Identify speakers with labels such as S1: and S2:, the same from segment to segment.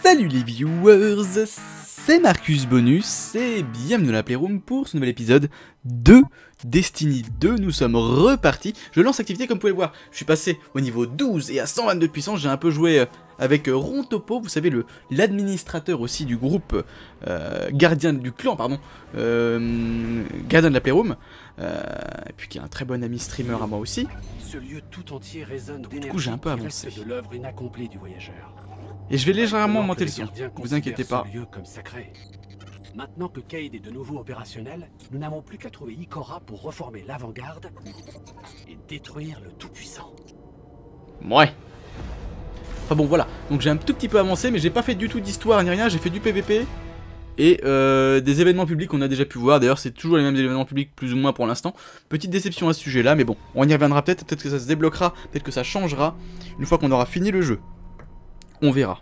S1: Salut les viewers, c'est Marcus Bonus et bienvenue dans la Playroom pour ce nouvel épisode de Destiny 2. Nous sommes repartis. Je lance l'activité comme vous pouvez le voir. Je suis passé au niveau 12 et à 122 de puissance. J'ai un peu joué avec Rontopo, vous savez, l'administrateur aussi du groupe gardien du clan, pardon, gardien de la Playroom, et puis qui est un très bon ami streamer à moi aussi.
S2: Ce lieu tout entier résonne
S1: Du coup, j'ai un peu avancé.
S2: de l'œuvre inaccomplie du voyageur.
S1: Et je vais légèrement
S2: Alors
S1: monter
S2: que
S1: le
S2: les
S1: son,
S2: gardiens
S1: vous inquiétez pas.
S2: considèrent ce lieu comme sacré. Maintenant que Cayde est de nouveau opérationnel, nous n'avons plus qu'à trouver Ikora pour reformer l'avant-garde et détruire le Tout-Puissant.
S1: Ouais. Enfin bon, voilà. Donc j'ai un tout petit peu avancé, mais j'ai pas fait du tout d'histoire ni rien. J'ai fait du PVP et des événements publics qu'on a déjà pu voir. D'ailleurs, c'est toujours les mêmes événements publics, plus ou moins pour l'instant. Petite déception à ce sujet-là, mais bon, on y reviendra peut-être. Peut-être que ça se débloquera, peut-être que ça changera une fois qu'on aura fini le jeu. On verra.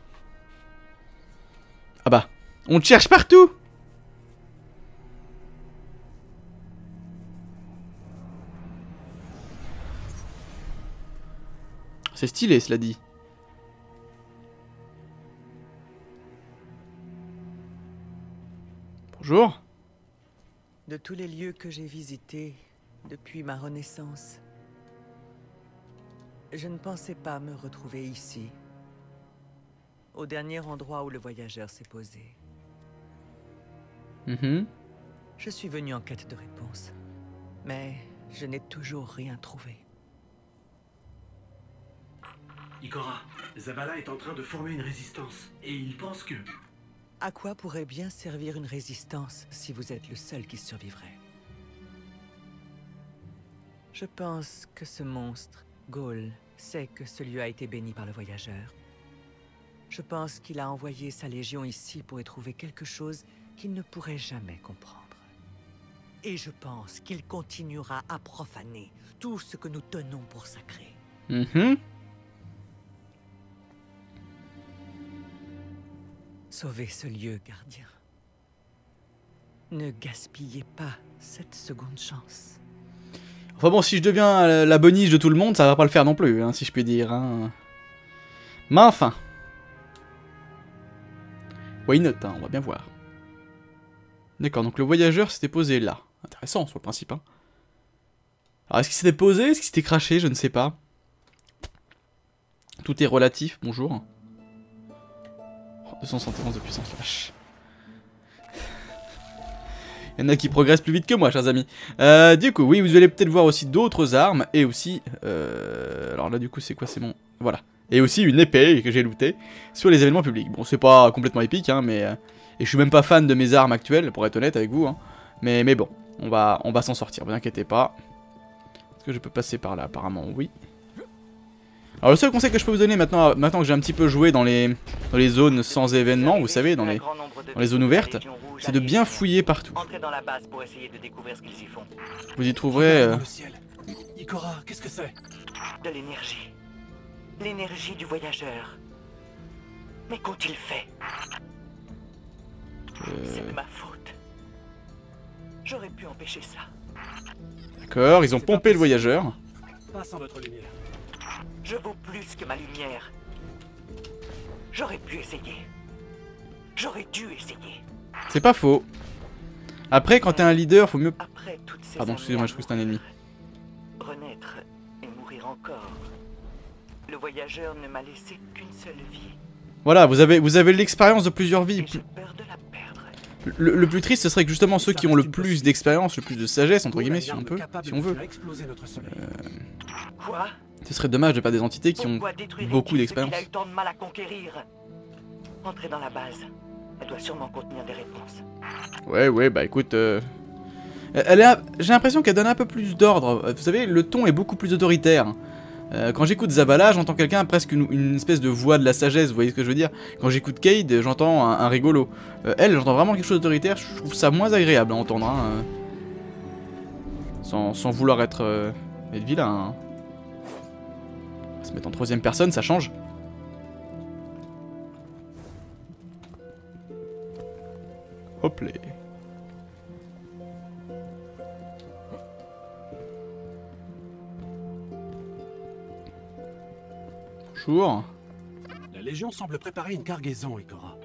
S1: Ah bah, on te cherche partout. C'est stylé, cela dit. Bonjour.
S3: De tous les lieux que j'ai visités depuis ma renaissance, je ne pensais pas me retrouver ici, au dernier endroit où le voyageur s'est posé. Je suis venu en quête de réponse, mais je n'ai toujours rien trouvé.
S4: Ikora, Zavala est en train de former une résistance, et il pense que...
S3: À quoi pourrait bien servir une résistance si vous êtes le seul qui survivrait? Je pense que ce monstre, Ghaul, sait que ce lieu a été béni par le voyageur. Je pense qu'il a envoyé sa légion ici pour y trouver quelque chose qu'il ne pourrait jamais comprendre. Et je pense qu'il continuera à profaner tout ce que nous tenons pour sacré. Sauvez ce lieu, gardien. Ne gaspillez pas cette seconde chance.
S1: Enfin bon, si je deviens la boniche de tout le monde, ça va pas le faire non plus, hein, si je puis dire. Hein. Mais enfin. Why not, hein, on va bien voir. D'accord, donc le voyageur s'était posé là. Intéressant sur le principe. Hein. Alors est-ce qu'il s'était posé? Est-ce qu'il s'était craché? Je ne sais pas. Tout est relatif, bonjour. 271 de puissance, la vache. Il y en a qui progressent plus vite que moi, chers amis. Du coup, oui, vous allez peut-être voir aussi d'autres armes. Et aussi... alors là, du coup, c'est quoi? C'est mon... Voilà. Et aussi une épée que j'ai lootée sur les événements publics. Bon, c'est pas complètement épique, hein, mais... et je suis même pas fan de mes armes actuelles, pour être honnête avec vous. Hein. Mais bon, on va s'en sortir, vous inquiétez pas. Est-ce que je peux passer par là? Apparemment, oui. Alors le seul conseil que je peux vous donner maintenant que j'ai un petit peu joué dans les zones sans événements, vous savez, dans les zones ouvertes, c'est de bien fouiller partout. Vous y trouverez...
S2: Dans le ciel. Ikora, qu'est-ce que c'est?
S5: De l'énergie. L'énergie du voyageur. Mais qu'ont-ils fait? C'est de ma faute. J'aurais pu empêcher ça.
S1: D'accord, ils ont pompé le voyageur.
S2: Pas sans votre lumière.
S5: Je vaux plus que ma lumière. J'aurais pu essayer. J'aurais dû essayer.
S1: C'est pas faux. Après, quand t'es un leader, faut mieux...
S5: Après toutes ces
S1: Pardon, excusez-moi, je crois que c'est un ennemi.
S5: Renaître et mourir encore. Le voyageur ne m'a laissé qu'une seule vie.
S1: Voilà, vous avez l'expérience de plusieurs vies.
S5: Et j'ai peur de la perdre.
S1: Le plus triste, ce serait que justement ceux qui ont le plus d'expérience, le plus de sagesse, entre guillemets, si on peut, si on veut.
S5: Quoi?
S1: Ce serait dommage de pas des entités qui ont beaucoup d'expérience.
S5: Il a eu tant de mal à conquérir. Entrez dans la base. Elle doit sûrement contenir des réponses.
S1: Ouais, bah écoute... j'ai l'impression qu'elle donne un peu plus d'ordre. Vous savez, le ton est beaucoup plus autoritaire. Quand j'écoute Zavala, j'entends quelqu'un presque une espèce de voix de la sagesse, vous voyez ce que je veux dire? Quand j'écoute Cayde, j'entends un rigolo. Elle, j'entends vraiment quelque chose d'autoritaire, je trouve ça moins agréable à entendre. Hein, sans vouloir être vilain. Hein. Se mettre en troisième personne, ça change. Hop là. Bonjour.
S2: La Légion semble préparer une cargaison, Ikora.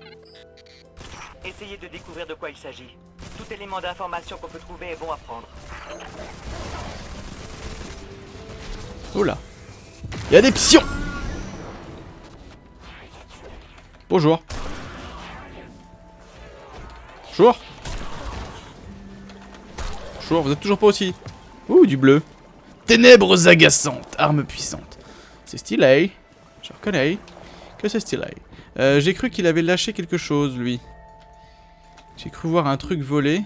S5: Essayez de découvrir de quoi il s'agit. Tout élément d'information qu'on peut trouver est bon à prendre.
S1: Oula. Il y a des psions. Bonjour. Bonjour. Bonjour, vous êtes toujours pas aussi. Ouh, du bleu. Ténèbres agaçantes, arme puissante. C'est stylé. Je reconnais que c'est stylé. J'ai cru qu'il avait lâché quelque chose, lui. J'ai cru voir un truc voler.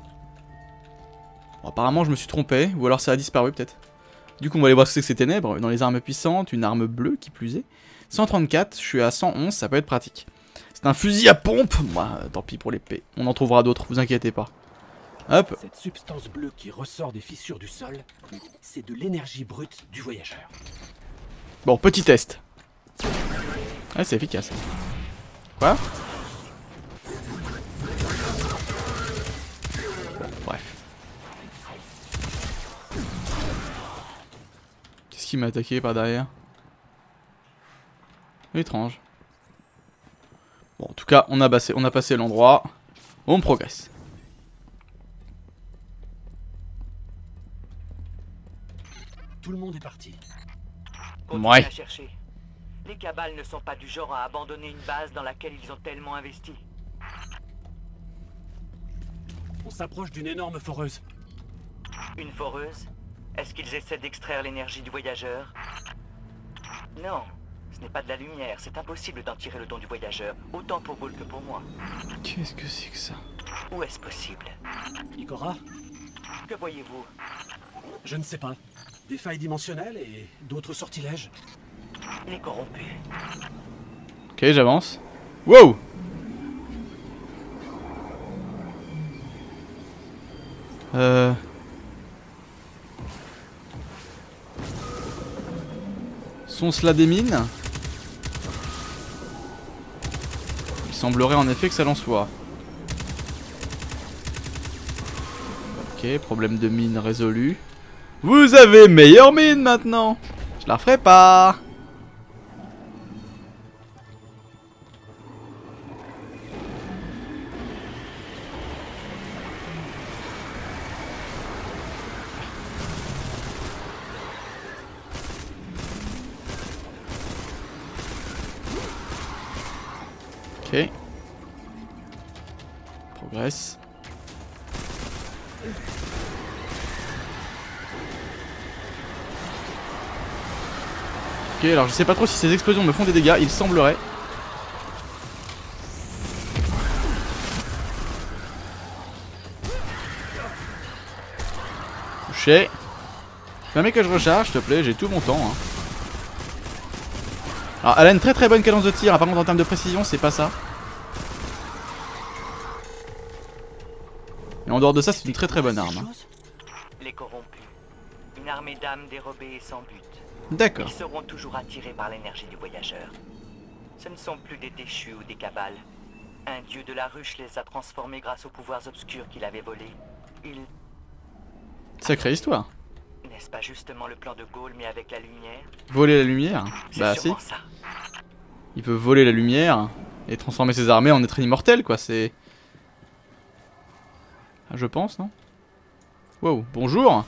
S1: Bon, apparemment, je me suis trompé. Ou alors ça a disparu, peut-être. Du coup, on va aller voir ce que c'est que ces ténèbres. Dans les armes puissantes, une arme bleue qui plus est. 134, je suis à 111, ça peut être pratique. C'est un fusil à pompe. Moi, tant pis pour l'épée. On en trouvera d'autres, vous inquiétez pas. Hop.
S2: Cette substance bleue qui ressort des fissures du sol, c'est de l'énergie brute du voyageur.
S1: Bon, petit test. Ouais, c'est efficace. Quoi? Bon, bref. Qu'est-ce qui m'a attaqué par derrière? Étrange. Bon, en tout cas, on a passé l'endroit. On progresse.
S2: Tout le monde est parti.
S5: Continuez
S1: Ouais.
S5: à chercher. Les cabales ne sont pas du genre à abandonner une base dans laquelle ils ont tellement investi.
S2: On s'approche d'une énorme foreuse.
S5: Une foreuse? Est-ce qu'ils essaient d'extraire l'énergie du voyageur? Non, ce n'est pas de la lumière. C'est impossible d'en tirer le don du voyageur, autant pour Ghoul que pour moi.
S1: Qu'est-ce que c'est que ça?
S5: Où est-ce possible?
S2: Ikora?
S5: Que voyez-vous?
S2: Je ne sais pas. Des failles dimensionnelles et d'autres sortilèges.
S5: Il est corrompu.
S1: Ok, j'avance. Wow! Sont cela des mines? Il semblerait en effet que ça l'en soit. Ok, problème de mine résolu. Vous avez meilleure mine maintenant! Je la referai pas! Ok. Progresse. Ok, alors je sais pas trop si ces explosions me font des dégâts, il semblerait. Touché. Permets que je recharge, s'il te plaît, j'ai tout mon temps. Hein. Alors, elle a une très bonne cadence de tir, par contre en termes de précision, c'est pas ça. Et en dehors de ça, c'est une très bonne arme. Hein.
S5: Les corrompus. Une armée d'âmes dérobées et sans but.
S1: D'accord.
S5: Ils seront toujours attirés par l'énergie du voyageur. Ce ne sont plus des déchus ou des cabales. Un dieu de la ruche les a transformés grâce aux pouvoirs obscurs qu'il avait volés. Il...
S1: Sacrée histoire.
S5: N'est-ce pas justement le plan de Ghoul, mais avec la lumière?
S1: Voler la lumière? Bah si.
S5: Ça.
S1: Il peut voler la lumière et transformer ses armées en êtres immortels, quoi, c'est... Ah, je pense, non? Wow, bonjour.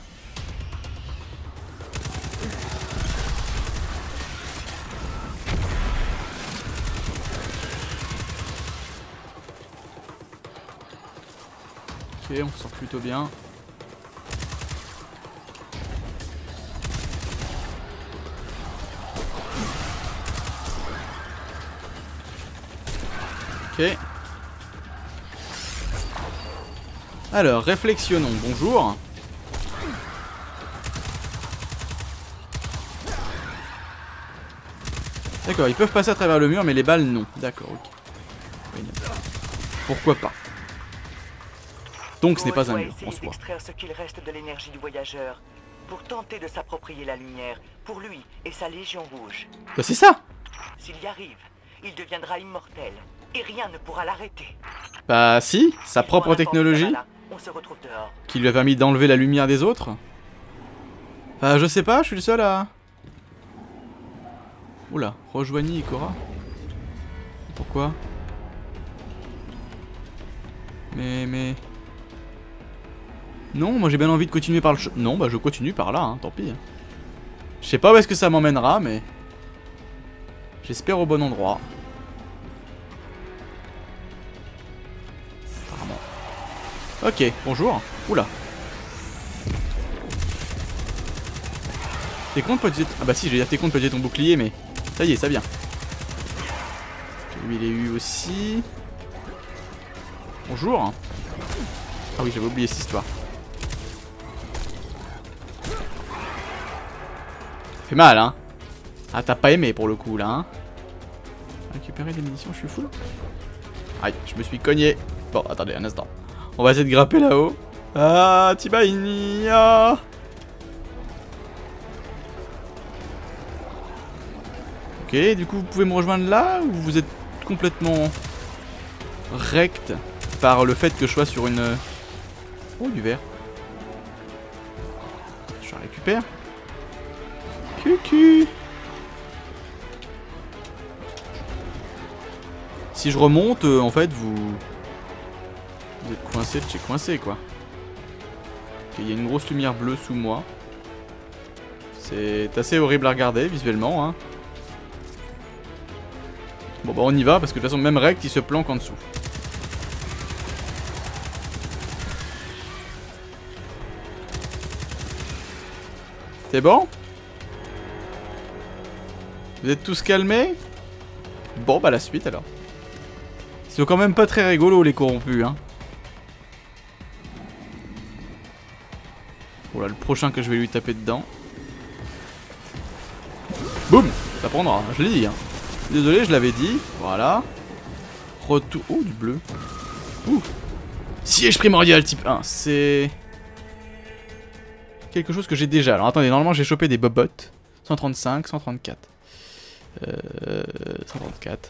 S1: Ok, on sort plutôt bien. Ok. Alors, réflexionnons. Bonjour. D'accord, ils peuvent passer à travers le mur, mais les balles, non. D'accord, ok. Pourquoi pas. Donc ce n'est pas un mur, en soi.
S5: D'extraire ce qu'il reste de l'énergie du voyageur, pour tenter de s'approprier la lumière, pour lui et sa Légion Rouge.
S1: Bah c'est ça.
S5: S'il y arrive, il deviendra immortel, et rien ne pourra l'arrêter.
S1: Bah si, sa propre technologie,
S5: on se retrouve dehors.
S1: qui lui a permis d'enlever la lumière des autres. Bah je sais pas, je suis le seul à... Oula, rejoignez Ikora. Pourquoi? Mais... Non, moi j'ai bien envie de continuer par le chemin. Non, bah je continue par là, hein, tant pis. Hein. Je sais pas où est-ce que ça m'emmènera, mais... J'espère au bon endroit. Apparemment. Ok, bonjour. Oula. T'es con de protéger... Ah bah si, je vais dire t'es con de protéger ton bouclier, mais... Ça y est, ça vient. Lui, il est eu aussi. Bonjour. Ah oui, j'avais oublié cette histoire. Ça fait mal, hein. Ah, t'as pas aimé pour le coup, là, hein. Récupérer des munitions, je suis full. Aïe, je me suis cogné. Bon, attendez un instant. On va essayer de grimper là-haut. Ah, Tibaïnia. Ok, du coup, vous pouvez me rejoindre là ou vous êtes complètement rect par le fait que je sois sur une... Oh, du verre. Je récupère. Cucu. Si je remonte, en fait, vous êtes coincé de chez coincé, quoi. Il y a une grosse lumière bleue sous moi. C'est assez horrible à regarder, visuellement, hein. Bon bah on y va parce que de toute façon même rect il se planque en dessous. C'est bon? Vous êtes tous calmés? Bon bah la suite alors. Ils sont quand même pas très rigolos les corrompus hein. Voilà le prochain que je vais lui taper dedans. Boum! Ça prendra, je l'ai dit hein. Désolé, je l'avais dit. Voilà. Retour. Oh, du bleu. Ouh. Siège primordial type 1. C'est quelque chose que j'ai déjà. Alors attendez, normalement j'ai chopé des bobottes. 135, 134. 134.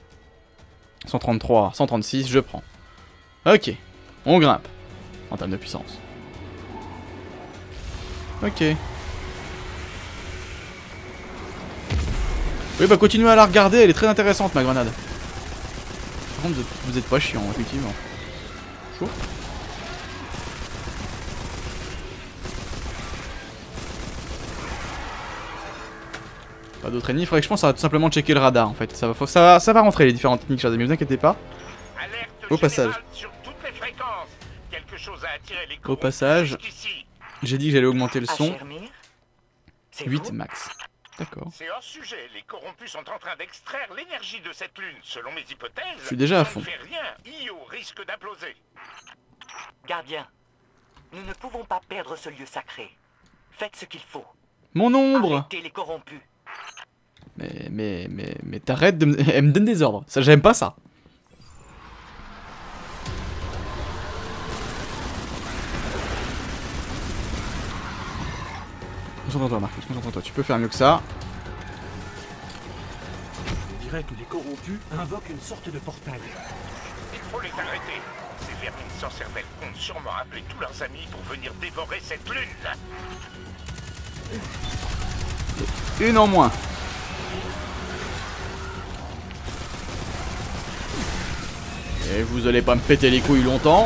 S1: 133, 136, je prends. Ok. On grimpe. En termes de puissance. Ok. Oui bah continuez à la regarder, elle est très intéressante ma grenade. Par contre vous êtes pas chiant effectivement. Chaud. Pas d'autres ennemis, il faudrait que je pense à tout simplement checker le radar en fait. Ça va rentrer les différentes techniques chers amis, ne vous inquiétez pas. Au passage. Au passage, j'ai dit que j'allais augmenter le son. 8 max. D'accord.
S6: C'est hors sujet. Les corrompus sont en train d'extraire l'énergie de cette lune. Selon mes hypothèses,
S1: je suis déjà à fond.
S6: Ça ne fait rien. Io risque d'imploser.
S5: Gardien, nous ne pouvons pas perdre ce lieu sacré. Faites ce qu'il faut.
S1: Mon ombre.
S5: Arrêtez les corrompus.
S1: Mais t'arrêtes de me... Elle me donne des ordres. Ça, j'aime pas ça. Concentre-toi, Marcus, concentre-toi. Tu peux faire mieux que ça.
S2: On dirait que les corrompus invoquent une sorte de portail.
S6: Il faut les arrêter. Ces vermines sans cervelle comptent sûrement appeler tous leurs amis pour venir dévorer cette lune.
S1: Une en moins. Et vous allez pas me péter les couilles longtemps.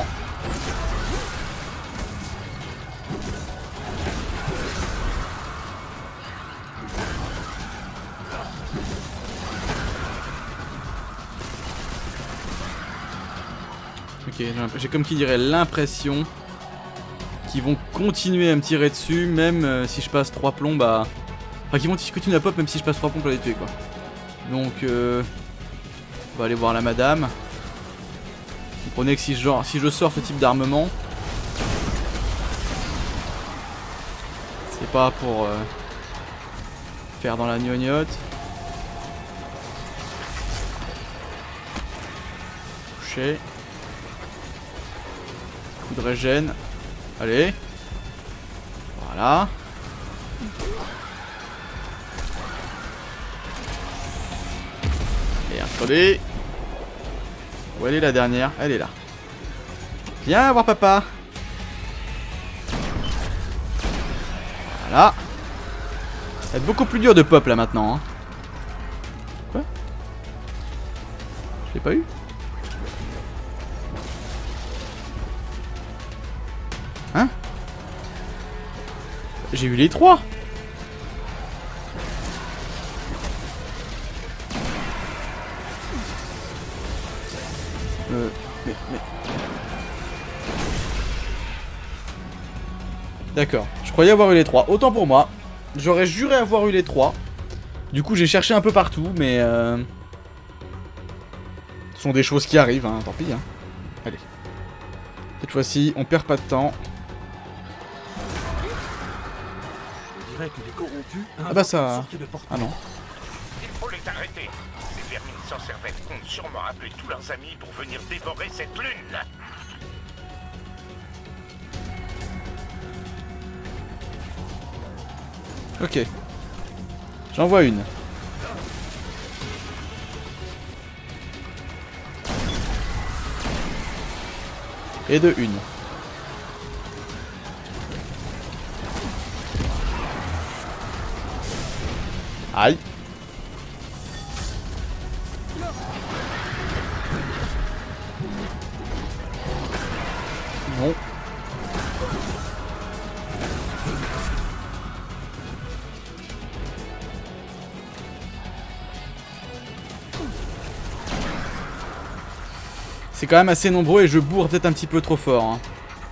S1: Ok, j'ai comme qui dirait l'impression qu'ils vont continuer à me tirer dessus, même si je passe 3 plombs, bah... Enfin, qu'ils vont continuer à pop même si je passe 3 plombs pour les tuer, quoi. Donc, on va aller voir la madame. Vous comprenez que si je sors ce type d'armement, c'est pas pour faire dans la gnognotte. Touché. Coup de régène. Allez. Voilà. Et attendez. Où elle est la dernière? Elle est là. Viens voir papa. Voilà. Ça va être beaucoup plus dur de pop là maintenant. Hein. Quoi? Je l'ai pas eu? J'ai eu les 3. Mais... D'accord, je croyais avoir eu les 3. Autant pour moi. J'aurais juré avoir eu les 3. Du coup, j'ai cherché un peu partout, mais... Ce sont des choses qui arrivent, hein, tant pis. Hein. Allez. Cette fois-ci, on perd pas de temps.
S2: On dirait que les corrompus...
S1: Ah bah ça...
S2: sortent de portail.
S1: Ah non.
S6: Il faut les arrêter. Ces vermines sans cervelle comptent sûrement appeler tous leurs amis pour venir dévorer cette lune.
S1: Ok. J'en vois une. Et de une. Aïe. Non. C'est quand même assez nombreux et je bourre peut-être un petit peu trop fort. Hein.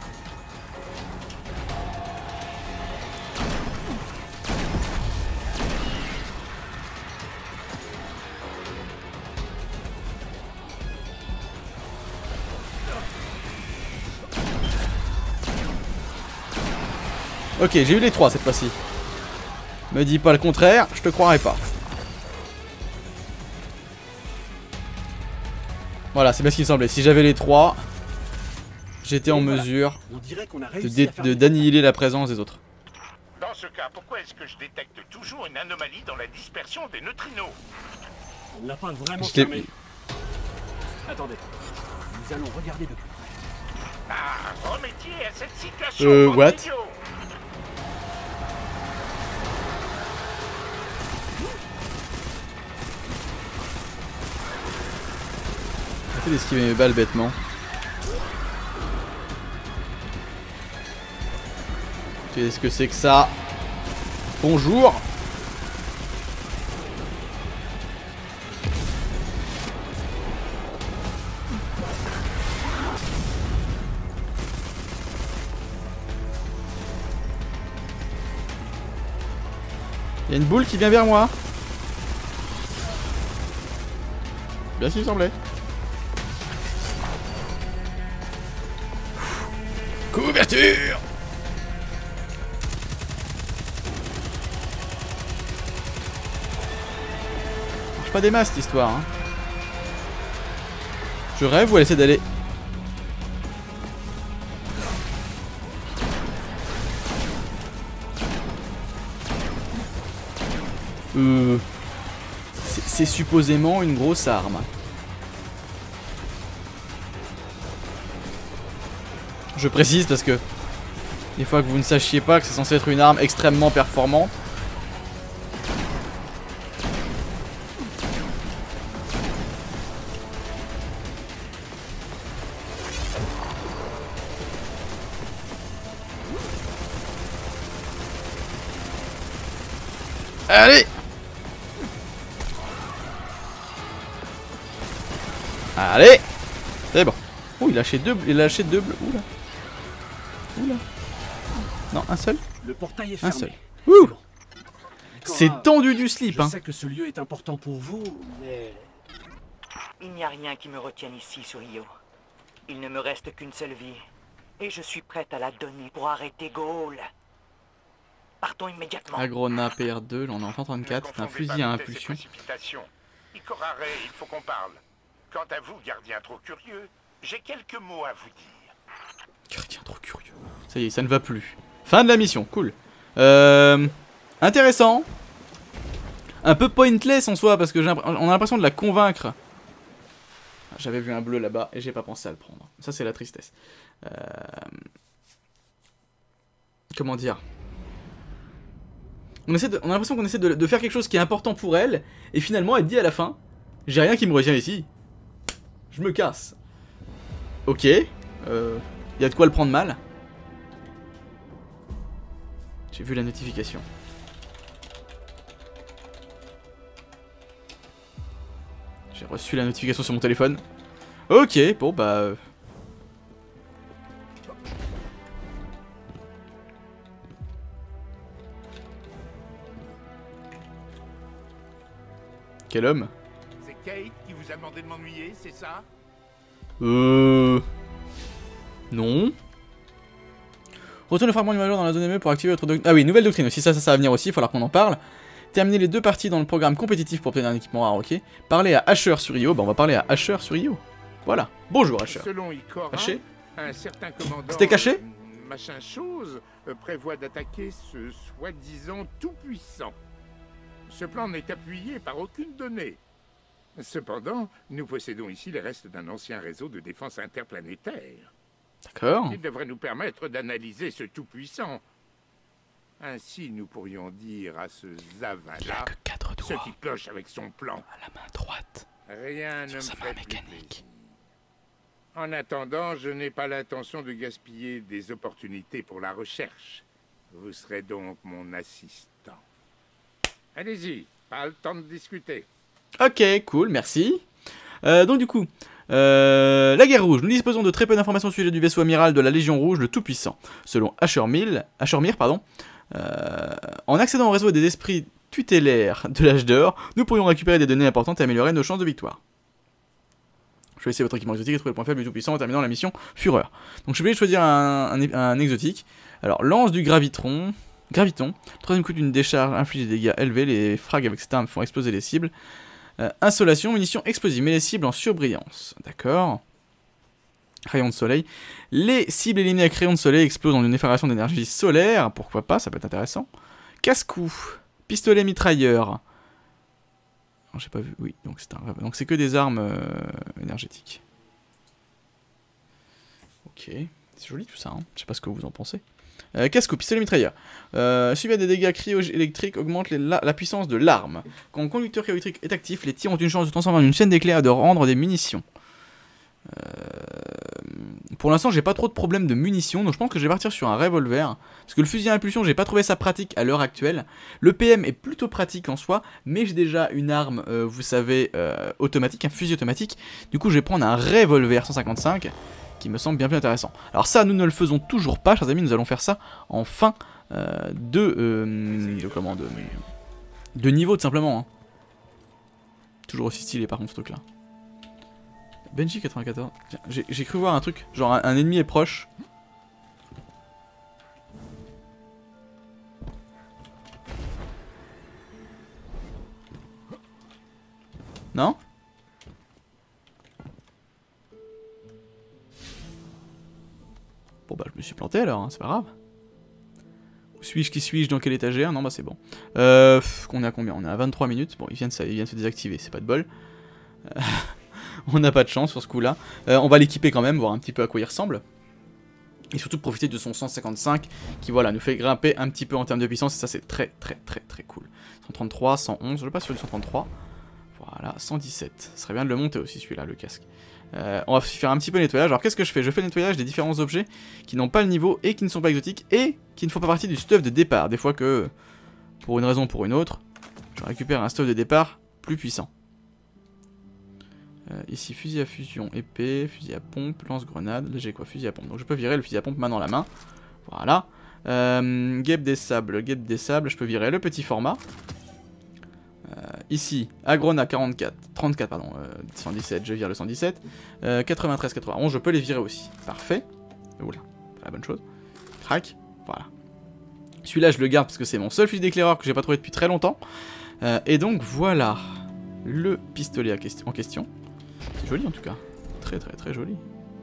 S1: Ok, j'ai eu les 3 cette fois-ci. Me dis pas le contraire, je te croirai pas. Voilà, c'est bien ce qu'il me semblait. Si j'avais les 3, j'étais en mesure
S2: On dirait qu'on a réussi à faire...
S1: d'annihiler la présence des autres.
S6: Dans ce cas, pourquoi est-ce que je détecte toujours une anomalie dans la dispersion des neutrinos?
S2: On l'a pas vraiment
S1: Je l'ai-
S2: fermé. Attendez. Nous allons regarder de plus près.
S6: Ah, remédiez à cette situation.
S1: What?
S6: idiot.
S1: J'essaie d'esquiver mes balles bêtement. Qu'est-ce que c'est que ça? Bonjour. Il y a une boule qui vient vers moi. Bien s'il me semblait. Couverture. Marche pas des masses cette histoire. Hein. Je rêve ou elle essaie d'aller. C'est supposément une grosse arme. Je précise parce que des fois que vous ne sachiez pas que c'est censé être une arme extrêmement performante. Allez! Allez! C'est bon. Oh, il a lâché deux bleus. Oula. Oula. Non, un seul.
S2: Le portail est
S1: Un
S2: fermé.
S1: seul.
S2: C'est
S1: Ouh.
S2: bon.
S1: C'est
S2: Cora,
S1: tendu du slip,
S2: Je
S1: hein.
S2: sais que ce lieu est important pour vous, mais...
S5: Il n'y a rien qui me retienne ici sur Io. Il ne me reste qu'une seule vie. Et je suis prête à la donner pour arrêter Ghoul. Partons immédiatement.
S1: Agrona PR2, là on est en 134, c'est un fusil à impulsion.
S6: Ikora Rey, il faut qu'on parle. Quant à vous, gardien trop curieux, j'ai quelques mots à vous dire.
S1: Gardien trop curieux. Ça y est, ça ne va plus. Fin de la mission, cool. Intéressant. Un peu pointless en soi, parce que on a l'impression de la convaincre. J'avais vu un bleu là-bas et j'ai pas pensé à le prendre. Ça c'est la tristesse. Comment dire? On a l'impression qu'on essaie de faire quelque chose qui est important pour elle, et finalement elle dit à la fin, j'ai rien qui me retient ici. Je me casse. Ok. Y a de quoi le prendre mal. J'ai vu la notification. J'ai reçu la notification sur mon téléphone. Ok, bon bah... Quel homme?
S6: C'est Kate qui vous a demandé de m'ennuyer, c'est ça?
S1: Non. Retourne le fragment du major dans la zone ME pour activer votre doctrine. Ah oui, nouvelle doctrine aussi, ça va venir aussi, il va falloir qu'on en parle. Terminer les 2 parties dans le programme compétitif pour obtenir un équipement rare, ok. Parler à Asher sur Io, bah on va parler à Asher sur Io. Voilà. Bonjour Asher.
S6: Selon Ikora,
S1: Caché.
S6: un certain commandant...
S1: C'était caché
S6: machin chose prévoit d'attaquer ce soi-disant tout-puissant. Ce plan n'est appuyé par aucune donnée. Cependant, nous possédons ici les restes d'un ancien réseau de défense interplanétaire.
S1: D'accord.
S6: Il devrait nous permettre d'analyser ce tout-puissant. Ainsi, nous pourrions dire à ce Zavala
S1: Il a que 4
S6: ce
S1: doigts
S6: qui cloche avec son plan.
S1: à la main droite.
S6: Rien ne
S1: Sur
S6: me
S1: sa
S6: fait
S1: main
S6: plus
S1: mécanique.
S6: plaisir. En attendant, je n'ai pas l'intention de gaspiller des opportunités pour la recherche. Vous serez donc mon assistant. Allez-y, pas le temps de discuter.
S1: Ok, cool, merci. Donc du coup, la guerre rouge. Nous disposons de très peu d'informations au sujet du vaisseau amiral de la Légion Rouge, le Tout-Puissant. Selon Ashurmir, en accédant au réseau des esprits tutélaires de l'âge d'or, nous pourrions récupérer des données importantes et améliorer nos chances de victoire. Je vais essayer votre équipement exotique et trouver le point faible du Tout-Puissant en terminant la mission Fureur. Donc je suis obligé de choisir un exotique. Alors, lance du graviton. Le troisième coup d'une décharge inflige des dégâts élevés. Les frags avec cette arme font exploser les cibles. Insolation, munitions explosives, mais les cibles en surbrillance. D'accord. Rayon de soleil. Les cibles éliminées avec rayon de soleil explosent en une effraction d'énergie solaire. Pourquoi pas, ça peut être intéressant. Casse-cou. Pistolet mitrailleur. Non, j'ai pas vu. Oui, donc c'est que des armes énergétiques. Ok. C'est joli tout ça, hein. Je sais pas ce que vous en pensez. Casse-cou, pistolet mitrailleur. Suivi à des dégâts cryo-électriques, augmente la puissance de l'arme. Quand le conducteur cryo-électrique est actif, les tirs ont une chance de transformer en une chaîne d'éclairs et de rendre des munitions. Pour l'instant, j'ai pas trop de problèmes de munitions, donc je pense que je vais partir sur un revolver. Parce que le fusil à impulsion, j'ai pas trouvé ça pratique à l'heure actuelle. Le PM est plutôt pratique en soi, mais j'ai déjà une arme, vous savez, automatique, un fusil automatique. Du coup, je vais prendre un revolver 155. Qui me semble bien plus intéressant. Alors ça, nous ne le faisons toujours pas, chers amis, nous allons faire ça en fin de niveau, tout simplement. Hein. Toujours aussi stylé, par contre, ce truc-là. Benji 94. J'ai cru voir un truc, genre un ennemi est proche. Non ? Bon bah je me suis planté alors, hein, c'est pas grave. Où suis-je, qui suis-je, dans quelle étagère? Non bah c'est bon. On est à combien? On est à 23 minutes. Bon, il vient de se désactiver, c'est pas de bol. On n'a pas de chance sur ce coup-là. On va l'équiper quand même, voir un petit peu à quoi il ressemble. Et surtout profiter de son 155 qui voilà nous fait grimper un petit peu en termes de puissance. Et ça c'est très cool. 133, 111, je passe sur du 133. Voilà, 117. Ce serait bien de le monter aussi celui-là, le casque. On va faire un petit peu de nettoyage. Alors qu'est-ce que je fais? Je fais le nettoyage des différents objets qui n'ont pas le niveau et qui ne sont pas exotiques et qui ne font pas partie du stuff de départ. Des fois que, pour une raison ou pour une autre, je récupère un stuff de départ plus puissant. Ici, fusil à fusion, épée, fusil à pompe, lance-grenade. Là j'ai quoi? Fusil à pompe. Donc je peux virer le fusil à pompe main dans la main. Voilà. Guêpe des sables, je peux virer le petit format. Ici, Agrona 34 pardon, 117, je vire le 117. 93, 91, je peux les virer aussi. Parfait. Oula, pas la bonne chose. Crac, voilà. Celui-là, je le garde parce que c'est mon seul fusil d'éclaireur que j'ai pas trouvé depuis très longtemps. Et donc, voilà le pistolet en question. C'est joli en tout cas. Très joli.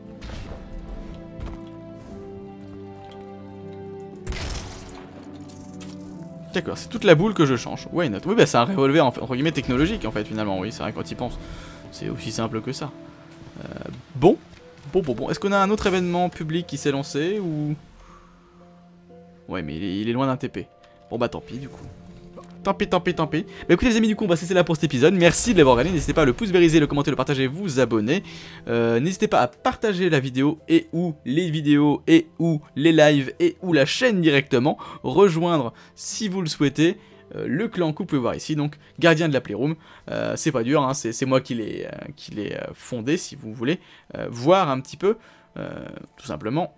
S1: D'accord, c'est toute la boule que je change. Why not? Oui, bah c'est un revolver entre guillemets technologique en fait finalement. Oui, c'est vrai quand il pense. C'est aussi simple que ça. Bon. Est-ce qu'on a un autre événement public qui s'est lancé ou... Ouais, mais il est loin d'un TP. Bon bah tant pis du coup. Tant pis. Bah écoutez les amis, du coup on va cesser là pour cet épisode. Merci de l'avoir regardé, n'hésitez pas à le pouce vériser, le commenter, le partager, vous abonner. N'hésitez pas à partager la vidéo et ou les vidéos et ou les lives et ou la chaîne directement. Rejoindre si vous le souhaitez. Le clan que vous pouvez voir ici, donc gardien de la Playroom, c'est pas dur, hein, c'est moi qui l'ai fondé, si vous voulez voir un petit peu, tout simplement,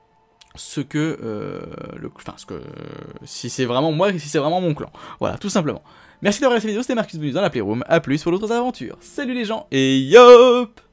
S1: si c'est vraiment moi, si c'est vraiment mon clan, voilà, tout simplement. Merci d'avoir regardé cette vidéo, c'était Marcus Bonus dans la Playroom, à plus pour d'autres aventures, salut les gens, et yop!